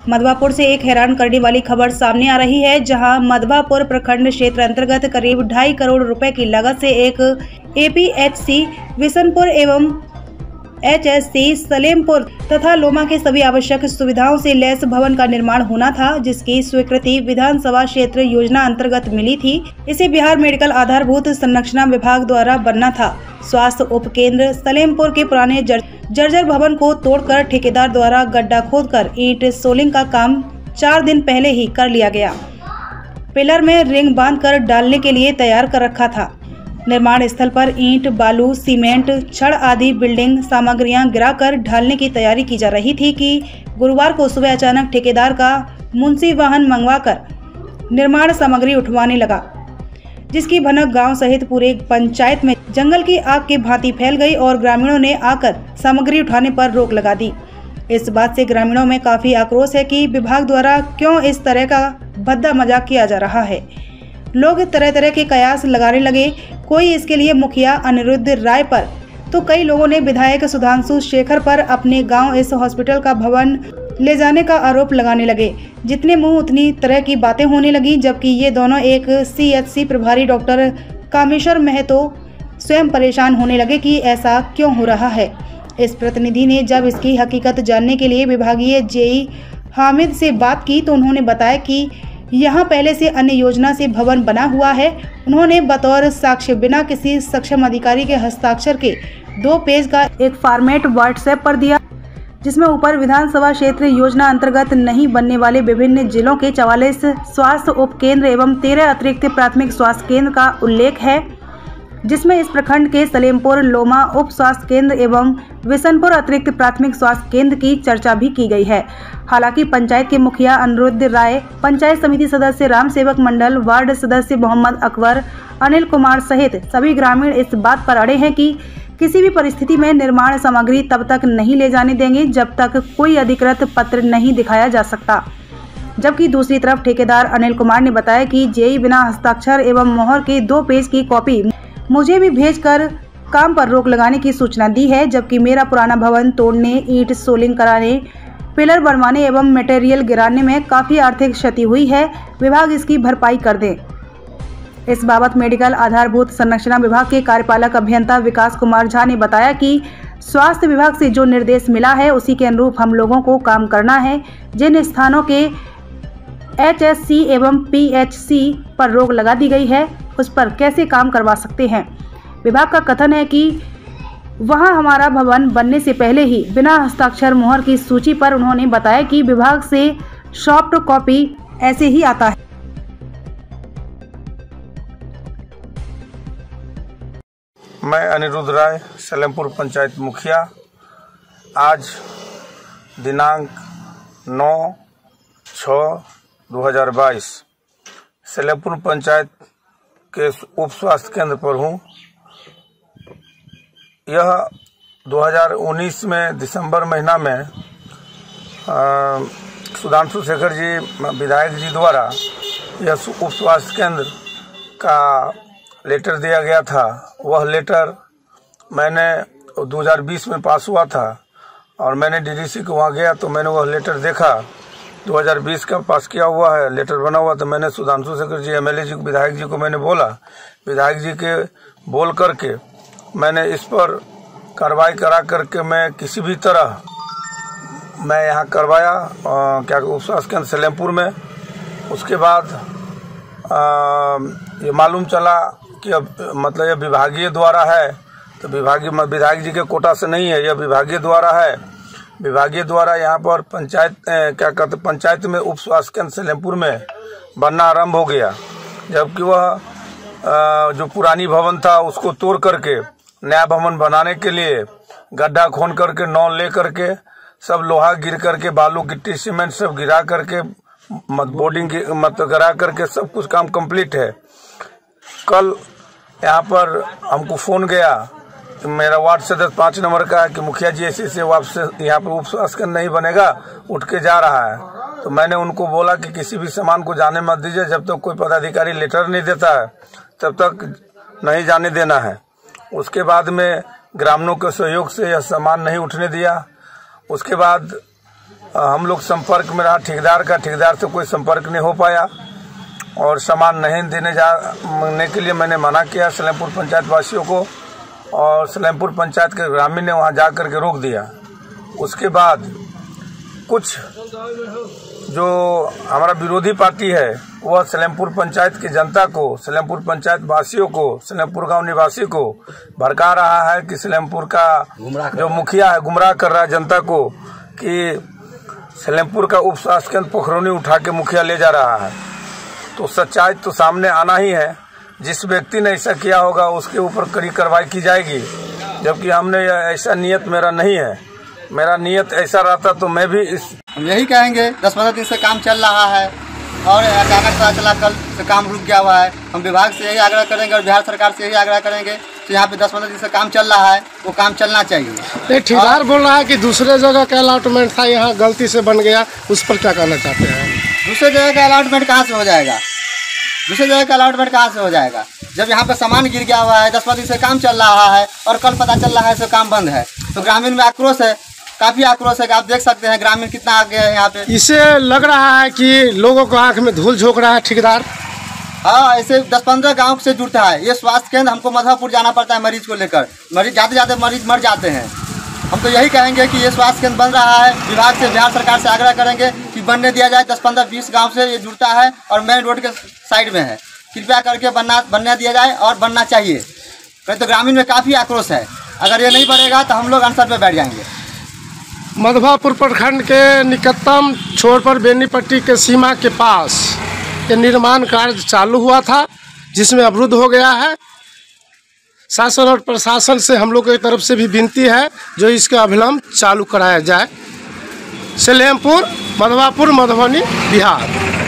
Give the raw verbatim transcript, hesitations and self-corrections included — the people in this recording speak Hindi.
मधवापुर से एक हैरान करने वाली खबर सामने आ रही है, जहां मधवापुर प्रखंड क्षेत्र अंतर्गत करीब ढाई करोड़ रुपए की लागत से एक एपीएचसी विशनपुर एवं एचएससी सलेमपुर तथा लोमा के सभी आवश्यक सुविधाओं से लैस भवन का निर्माण होना था, जिसकी स्वीकृति विधानसभा क्षेत्र योजना अंतर्गत मिली थी। इसे बिहार मेडिकल आधारभूत संरचना विभाग द्वारा बनना था। स्वास्थ्य उप केंद्र सलेमपुर के पुराने जर, जर्जर भवन को तोड़कर ठेकेदार द्वारा गड्ढा खोदकर ईंट सोलिंग का काम चार दिन पहले ही कर लिया गया। पिलर में रिंग बांधकर डालने के लिए तैयार कर रखा था। निर्माण स्थल पर ईंट, बालू, सीमेंट, छड़ आदि बिल्डिंग सामग्रियां गिराकर ढालने की तैयारी की जा रही थी कि गुरुवार को सुबह अचानक ठेकेदार का मुंशी वाहन मंगवाकर निर्माण सामग्री उठवाने लगा, जिसकी भनक गांव सहित पूरे पंचायत में जंगल की आग की भांति फैल गई और ग्रामीणों ने आकर सामग्री उठाने पर रोक लगा दी। इस बात से ग्रामीणों में काफी आक्रोश है कि विभाग द्वारा क्यों इस तरह का भद्दा मजाक किया जा रहा है। लोग तरह तरह के कयास लगाने लगे। कोई इसके लिए मुखिया अनिरुद्ध राय पर, तो कई लोगों ने विधायक सुधांशु शेखर पर अपने गांव इस हॉस्पिटल का भवन ले जाने का आरोप लगाने लगे। जितने मुंह उतनी तरह की बातें होने लगी, जबकि ये दोनों एक सीएचसी प्रभारी डॉक्टर कामेश्वर महतो स्वयं परेशान होने लगे कि ऐसा क्यों हो रहा है। इस प्रतिनिधि ने जब इसकी हकीकत जानने के लिए विभागीय जेई हामिद से बात की तो उन्होंने बताया कि यहाँ पहले से अन्य योजना से भवन बना हुआ है। उन्होंने बतौर साक्ष्य बिना किसी सक्षम अधिकारी के हस्ताक्षर के दो पेज का एक फॉर्मेट व्हाट्सएप पर दिया, जिसमें ऊपर विधानसभा क्षेत्र योजना अंतर्गत नहीं बनने वाले विभिन्न जिलों के चवालीस स्वास्थ्य उप केंद्र एवं तेरह अतिरिक्त प्राथमिक स्वास्थ्य केंद्र का उल्लेख है, जिसमें इस प्रखंड के सलेमपुर, लोमा उप स्वास्थ्य केंद्र एवं विशनपुर अतिरिक्त प्राथमिक स्वास्थ्य केंद्र की चर्चा भी की गई है। हालांकि पंचायत के मुखिया अनिरुद्ध राय, पंचायत समिति सदस्य राम सेवक मंडल, वार्ड सदस्य मोहम्मद अकबर, अनिल कुमार सहित सभी ग्रामीण इस बात पर अड़े हैं कि किसी भी परिस्थिति में निर्माण सामग्री तब तक नहीं ले जाने देंगे जब तक कोई अधिकृत पत्र नहीं दिखाया जा सकता। जबकि दूसरी तरफ ठेकेदार अनिल कुमार ने बताया कि जेई बिना हस्ताक्षर एवं मोहर के दो पेज की कॉपी मुझे भी भेजकर काम पर रोक लगाने की सूचना दी है, जबकि मेरा पुराना भवन तोड़ने, ईंट सोलिंग कराने, पिलर बनवाने एवं मटेरियल गिराने में काफी आर्थिक क्षति हुई है। विभाग इसकी भरपाई कर दे। इस बाबत मेडिकल आधारभूत संरचना विभाग के कार्यपालक अभियंता विकास कुमार झा ने बताया कि स्वास्थ्य विभाग से जो निर्देश मिला है उसी के अनुरूप हम लोगों को काम करना है। जिन स्थानों के एचएससी एवं पीएचसी पर रोक लगा दी गई है उस पर कैसे काम करवा सकते हैं। विभाग का कथन है कि वहां हमारा भवन बनने से पहले ही बिना हस्ताक्षर मोहर की सूची पर उन्होंने बताया कि विभाग से सॉफ्ट कॉपी ऐसे ही आता है। मैं अनिरुद्ध राय, सलेमपुर पंचायत मुखिया, आज दिनांक नौ छः दो हज़ार बाईस सलेमपुर पंचायत के उप स्वास्थ्य केंद्र पर हूँ। यह दो हज़ार उन्नीस में दिसंबर महीना में सुधांशु शेखर जी विधायक जी द्वारा यह उप स्वास्थ्य केंद्र का लेटर दिया गया था। वह लेटर मैंने दो हज़ार बीस में पास हुआ था और मैंने डीडीसी को वहाँ गया तो मैंने वह लेटर देखा। दो हज़ार बीस का पास किया हुआ है, लेटर बना हुआ। तो मैंने सुधांशु शेखर जी एमएलए जी विधायक जी को मैंने बोला, विधायक जी के बोल करके मैंने इस पर कार्रवाई करा करके मैं किसी भी तरह मैं यहाँ करवाया आ, क्या उप स्वास्थ्य केंद्र सलेमपुर में। उसके बाद आ, ये मालूम चला कि अब मतलब यह विभागीय द्वारा है, तो विभागीय विधायक जी के कोटा से नहीं है, यह विभागीय द्वारा है। विभागीय द्वारा यहाँ पर पंचायत क्या कहते पंचायत में उप स्वास्थ्य केंद्र सलेमपुर में बनना आरंभ हो गया, जबकि वह जो पुरानी भवन था उसको तोड़ करके नया भवन बनाने के लिए गड्ढा खोन करके नौ ले करके सब लोहा गिर करके बालू गिट्टी सीमेंट सब गिरा करके बोर्डिंग मतलब गिरा करके सब कुछ काम कंप्लीट है। कल यहाँ पर हमको फोन गया, मेरा वार्ड सदस्य पाँच नंबर का है कि मुखिया जी ऐसे से वापस यहाँ पर उप स्वास्थ्य केंद्र नहीं बनेगा, उठ के जा रहा है। तो मैंने उनको बोला कि किसी भी सामान को जाने मत दीजिए, जब तक कोई पदाधिकारी लेटर नहीं देता है तब तक नहीं जाने देना है। उसके बाद में ग्रामीणों के सहयोग से यह सामान नहीं उठने दिया। उसके बाद हम लोग संपर्क में रहा ठेकेदार का, ठेकेदार से कोई संपर्क नहीं हो पाया और सामान नहीं देने जाने के लिए मैंने मना किया सलेमपुर पंचायत वासियों को, और सलेमपुर पंचायत के ग्रामीण ने वहां जाकर के रोक दिया। उसके बाद कुछ जो हमारा विरोधी पार्टी है वह सलेमपुर पंचायत की जनता को, सलेमपुर पंचायत वासियों को, सलेमपुर गांव निवासी को भड़का रहा है कि सलेमपुर का जो मुखिया है गुमराह कर रहा है जनता को कि सलेमपुर का उप स्वास्थ्य केंद्र पोखरौनी उठा के मुखिया ले जा रहा है। तो सच्चाई तो सामने आना ही है। जिस व्यक्ति ने ऐसा किया होगा उसके ऊपर कड़ी कार्रवाई की जाएगी, जबकि हमने ऐसा नियत मेरा नहीं है। मेरा नियत ऐसा रहता तो मैं भी इस हम यही कहेंगे, दस पंद्रह दिन से काम चल रहा है और अचानक पता चला कल से काम रुक गया हुआ है। हम विभाग से यही आग्रह करेंगे और बिहार सरकार से यही आग्रह करेंगे कि यहाँ पे दस पंद्रह दिन से काम चल रहा है, वो काम चलना चाहिए। ठेकेदार बोल रहा है कि दूसरे जगह का अलॉटमेंट था, यहाँ गलती से बन गया, उस पर क्या कहना चाहते हैं? दूसरे जगह का अलॉटमेंट कहाँ से हो जाएगा? दूसरे जगह का अलॉटमेंट कहाँ से हो जाएगा? जब यहाँ पे सामान गिर गया हुआ है, दस पंद्रह दिन से काम चल रहा है और कल पता चल रहा है तो काम बंद है, तो ग्रामीण में आक्रोश है, काफी आक्रोश है। आप देख सकते हैं ग्रामीण कितना आगे है यहाँ पे। इससे लग रहा है कि लोगों को आंख में धूल झोंक रहा है ठेकेदार। हाँ, ऐसे दस पंद्रह गांव से जुड़ता है ये स्वास्थ्य केंद्र। हमको मधवापुर जाना पड़ता है मरीज को लेकर, मरीज जाते जाते मरीज मर जाते हैं। हम तो यही कहेंगे कि ये स्वास्थ्य केंद्र बन रहा है, विभाग से बिहार सरकार से आग्रह करेंगे कि बनने दिया जाए। दस पंद्रह बीस गाँव से ये जुड़ता है और मेन रोड के साइड में है, कृपया करके बनना बनने दिया जाए और बनना चाहिए। कहीं तो ग्रामीण में काफ़ी आक्रोश है, अगर ये नहीं बनेगा तो हम लोग अनशन पे बैठ जाएंगे। मधवापुर प्रखंड के निकटतम छोर पर बेनीपट्टी के सीमा के पास ये निर्माण कार्य चालू हुआ था, जिसमें अवरुद्ध हो गया है। शासन और प्रशासन से हम लोग की तरफ से भी विनती है जो इसका अविलंब चालू कराया जाए। सलेमपुर, मधवापुर, मधुबनी, बिहार।